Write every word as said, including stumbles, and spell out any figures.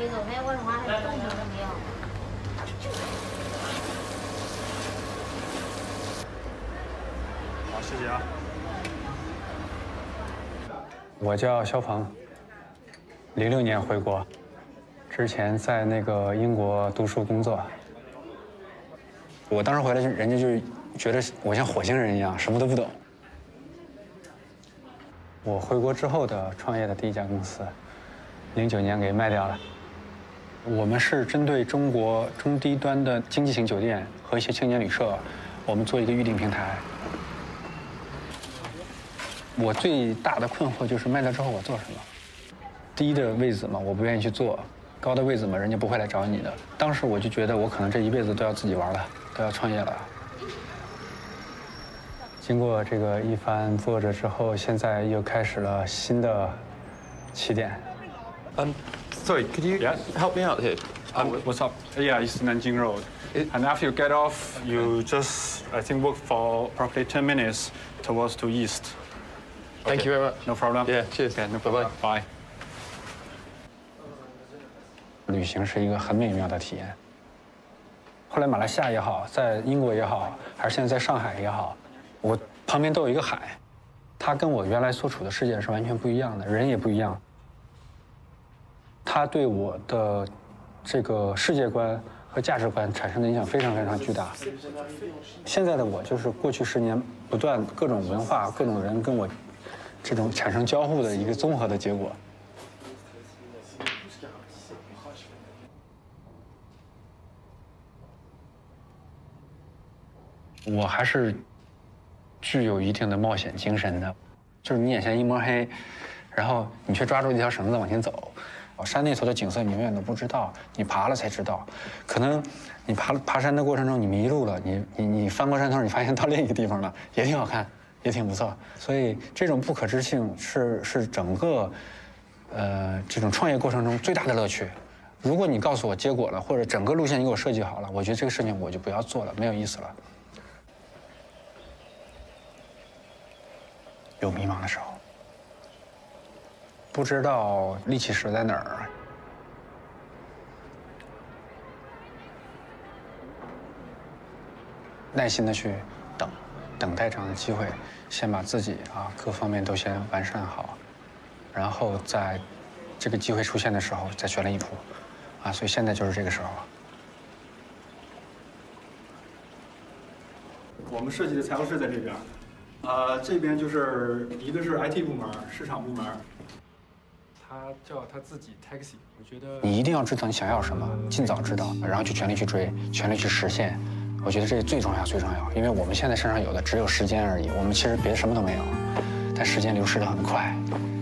比左边为什么还有动静都没有？ 好，谢谢啊。 我叫肖鹏，零六年回国，之前在那个英国读书工作。我当时回来，人家就觉得我像火星人一样，什么都不懂。我回国之后的创业的第一家公司，零九年给卖掉了。我们是针对中国中低端的经济型酒店和一些青年旅社，我们做一个预订平台。我最大的困惑就是卖掉之后我做什么？低的位子嘛，我不愿意去做；高的位子嘛，人家不会来找你的。当时我就觉得我可能这一辈子都要自己玩了，都要创业了。经过这个一番波折之后，现在又开始了新的起点。 Um, sorry, could you Yes? help me out here? Um, what's up? Yeah, it's Nanjing Road. It, and after you get off, you just, I think, walk for probably ten minutes towards to east. Thank Okay. you very much. No problem. Yeah, cheers. Okay, no problem. Bye. Bye. 旅行是一个很美妙的体验。后来马来西亚也好，在英国也好，还是现在在上海也好，我旁边都有一个海，它跟我原来所处的世界是完全不一样的，人也不一样。它对我的这个世界观和价值观产生的影响非常非常巨大。现在的我就是过去十年不断各种文化、各种人跟我这种产生交互的一个综合的结果。我还是具有一定的冒险精神的，就是你眼前一抹黑，然后你却抓住一条绳子往前走。山那头的景色你永远都不知道，你爬了才知道。可能你爬爬山的过程中你迷路了，你你你翻过山头，你发现到另一个地方了，也挺好看，也挺不错。所以这种不可知性是是整个呃这种创业过程中最大的乐趣。如果你告诉我结果了，或者整个路线你给我设计好了，我觉得这个事情我就不要做了，没有意思了。有迷茫的时候，不知道力气使在哪儿。耐心的去等，等待这样的机会，先把自己啊各方面都先完善好，然后在这个机会出现的时候再全力以赴，啊，所以现在就是这个时候。 我们设计的财务室在这边。呃，这边就是一个是 I T 部门，市场部门。他叫他自己 taxi， 我觉得你一定要知道你想要什么，尽早知道，然后去全力去追，全力去实现。我觉得这最重要，最重要，因为我们现在身上有的只有时间而已，我们其实别的什么都没有，但时间流逝得很快。